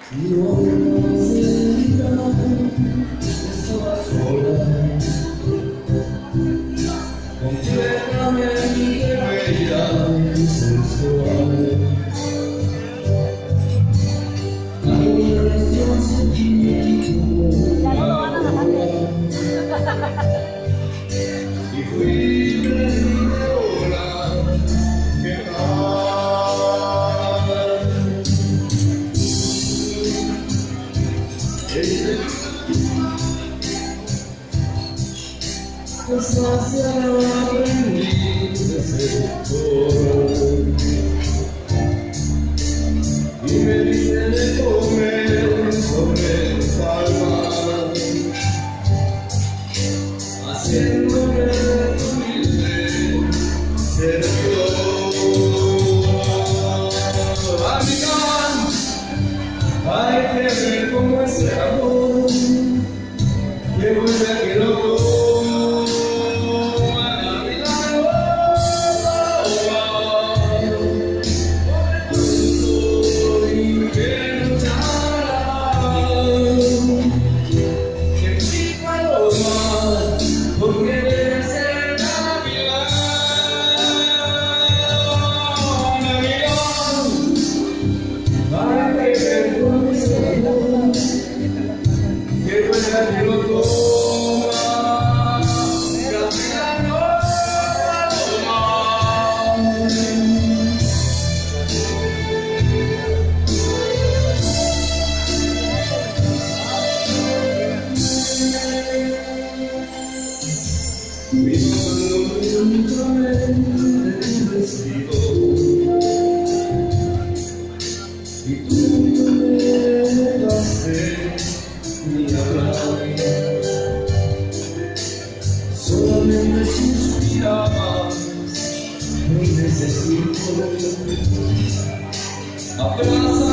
No sé estaba sola, completamente bella y sensual. Alguna vez yo sentí y fui perdidora, que desgraciado aprendí de seductor y me dice de comer sobre el palma, haciéndome humilde servidor. Amiga, hay que ver cómo es el amor que vuelve a que loco. Y tú no me dejaste ni hablar, solamente suspirabas, no necesito abrazo.